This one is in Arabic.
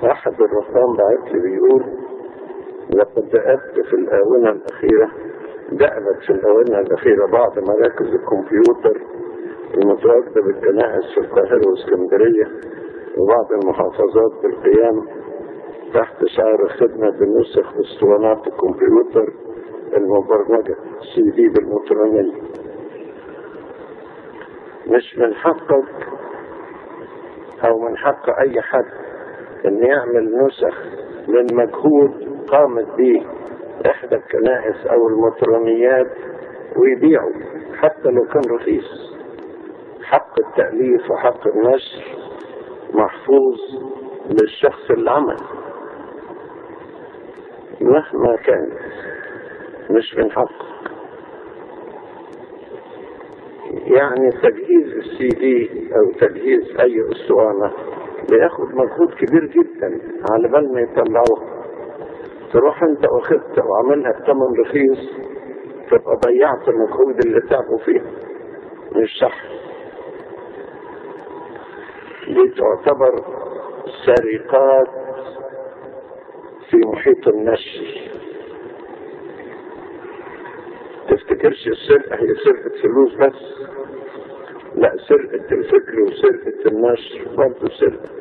أحد الرهبان بعت لي بيقول لقد دأبت في الآونة الأخيرة بعض مراكز الكمبيوتر المتواجدة بالكنائس في القاهرة واسكندرية وبعض المحافظات بالقيام تحت شعار الخدمة بنسخ اسطوانات الكمبيوتر المبرمجة CD بالمترونية. مش من حقك أو من حق أي حد أن يعمل نسخ من مجهود قامت به إحدى الكنائس أو المترونيات ويبيعه حتى لو كان رخيص. حق التأليف وحق النشر محفوظ للشخص اللي عمل مهما كان، مش من حقك. يعني تجهيز CD أو تجهيز أي أسطوانة بياخد مجهود كبير جدا على بال ما يطلعوه. تروح انت واخدت وعملها بثمن رخيص تبقى ضيعت المجهود اللي تعبوا فيه. مش صح. دي تعتبر سرقات في محيط النشر. تفتكرش السرقة هي سرقة فلوس بس، لا، سرقة الفكر وسرقة النشر برضه سرقة.